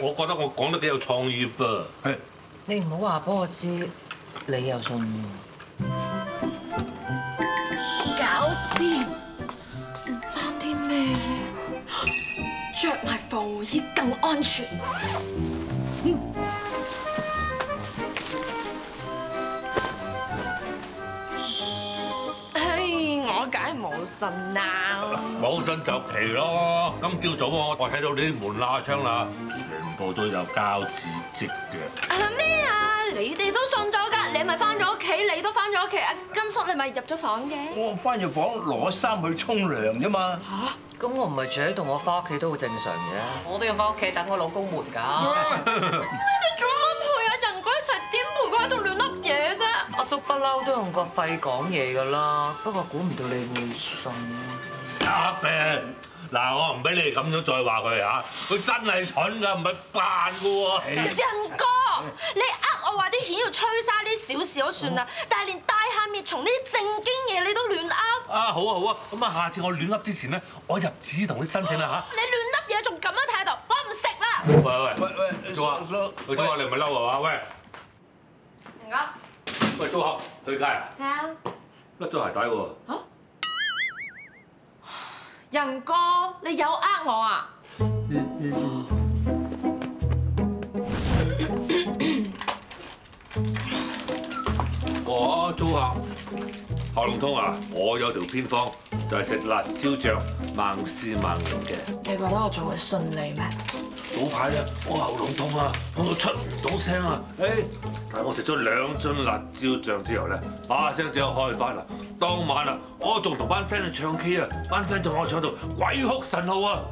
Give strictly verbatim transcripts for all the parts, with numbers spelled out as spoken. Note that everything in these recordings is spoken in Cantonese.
我覺得我講得幾有創意噃。係。 你唔好話俾我知，你又信喎。 搞掂，唔爭啲咩嘢？着埋防護衣更安全。唉，我梗係冇信啦。 冇信就奇咯。今朝早我我睇到你啲門罅窗啦，全部都有膠紙織嘅。 係咩啊？你哋都信咗㗎？你咪翻咗屋企，你都翻咗屋企。阿根叔你咪入咗房嘅。 我翻入房攞衫去沖涼啫嘛。 嚇？咁我唔係住喺度，我翻屋企都好正常嘅。 我都要翻屋企等我老公悶㗎。 你哋做乜陪阿仁哥一齊點陪佢喺度亂笠嘢啫？ 阿叔不嬲都用個肺講嘢㗎啦，不過估唔到你會信。 Stop it！嗱，我唔俾你哋咁樣再話佢嚇，佢真係蠢㗎，唔係扮㗎喎。 仁哥，你呃我話啲錢要吹沙啲小事都算啦，但係連大廈滅蟲呢啲正經嘢你都亂呃。 啊，好啊好啊，咁啊，下次我亂笠之前咧，我入紙同你申請啦嚇。 你亂笠嘢仲咁樣態度，我唔食啦。 喂喂喂喂， 租客，喂租客，你唔係嬲啊嘛？喂， 仁哥， 喂租客，去街啊？ 係啊。 甩咗鞋帶喎。 嚇？仁哥，你有呃我啊？ 我租客喉嚨痛啊！我有條偏方，就係食辣椒醬，萬試萬靈嘅。 你覺得我仲會信你咩？ 早排咧，我喉嚨痛啊，痛到出唔到聲啊！誒，但係我食咗兩樽辣椒醬之後咧，把聲即刻開翻啦。當晚啊，我仲同班 friend 去唱 K 啊，班 friend 仲喺我唱到鬼哭神號啊！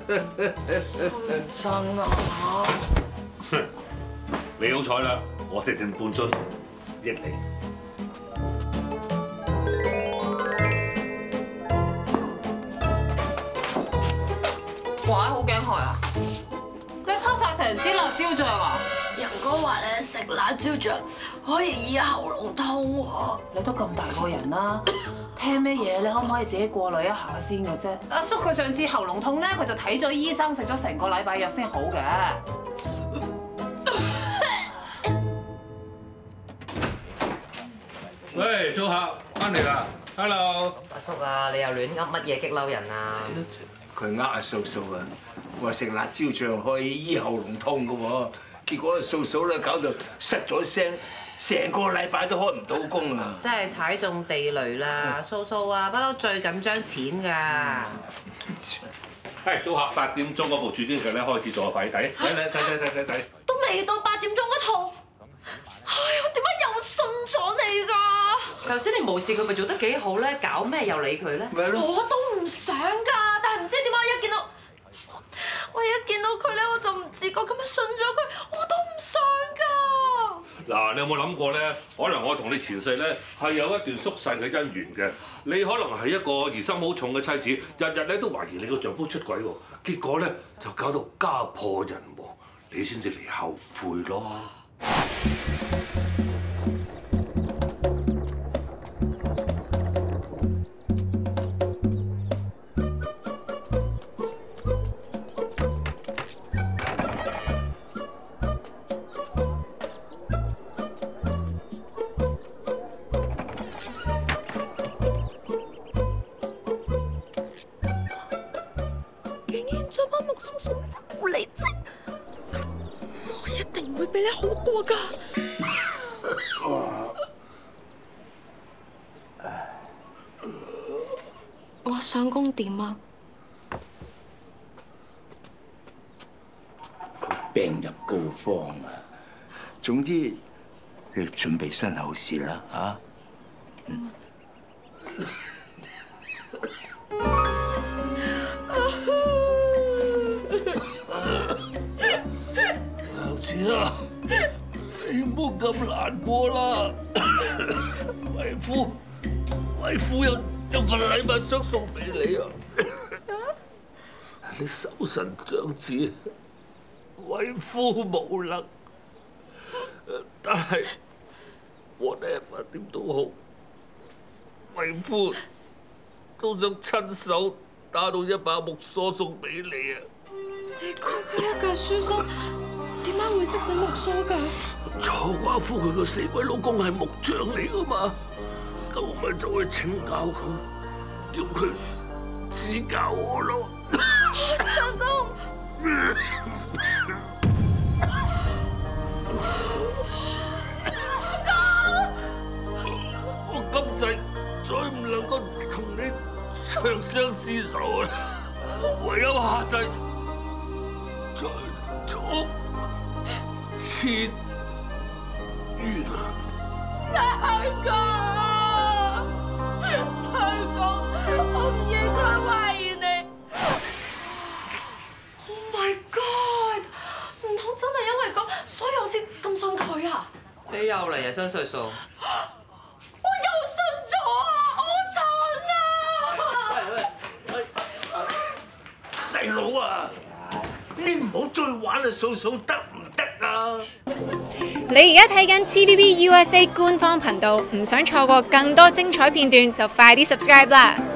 真啊！ 你好彩啦，我食定半樽益你。 哇！好驚害啊！你拋晒成支辣椒醬啊！ 仁哥話咧食辣椒醬可以醫喉嚨痛喎。 你都咁大個人啦，聽咩嘢你可唔可以自己過濾一下先嘅啫？阿叔佢上次喉嚨痛咧，佢就睇咗醫生，食咗成個禮拜藥先好嘅。 喂，租客翻嚟啦 ，hello。 阿叔啊，你又亂噏乜嘢激嬲人啊？ 佢呃阿素素啊，話食辣椒醬可以醫喉嚨痛嘅喎，結果阿素素咧搞到失咗聲，成個禮拜都開唔到工啊！ 真係踩中地雷啦！素素啊，不嬲最緊張錢㗎。 係租客八點鐘嗰部主京劇咧開始做，快啲睇，睇睇睇睇睇睇睇。 都未到八點鐘嗰套，唉，我點解又信咗你㗎？ 頭先你無視佢咪做得幾好咧？搞咩又理佢咧？ 咪咯， 我都唔想㗎，但係唔知點解一見到我一見到佢咧，我就唔自覺咁樣信咗佢，我都唔想㗎。 嗱，你有冇諗過咧？可能我同你前世咧係有一段宿世嘅姻緣嘅。你可能係一個疑心好重嘅妻子，日日咧都懷疑你個丈夫出軌喎，結果咧就搞到家破人亡，你先至嚟後悔咯。 將班木叔叔嘅隻狐狸精，我一定會比你好過㗎。我上工點啊？ 病入膏肓啊！總之，你準備身後事啦嚇。嗯。 啊！你唔好咁難過啦，為夫，為夫有有份禮物想送俾你啊！你手神長子，為夫無能，但係 whatever 點都好，為夫都想親手打到一把木梳送俾你啊！ 你區區一介書生。 點解會識整木梳㗎？ 楚寡婦佢個死鬼老公係木匠嚟噶嘛，咁我咪就去請教佢，叫佢指教我咯。 相公， 我今世再唔能夠同你長相廝守啦，唯有下世再續前緣啊！ 相公，相公，我唔應該懷疑你。Oh my god！唔通真係因為咁，所以我先咁信佢啊？ 你又嚟日新歲數？ 我又信咗啊！我蠢啊！ 細佬啊，你唔好再玩啦，嫂嫂得唔得啊？ 你而家睇緊 T V B U S A 官方頻道，唔想錯過更多精彩片段，就快啲 subscribe 啦！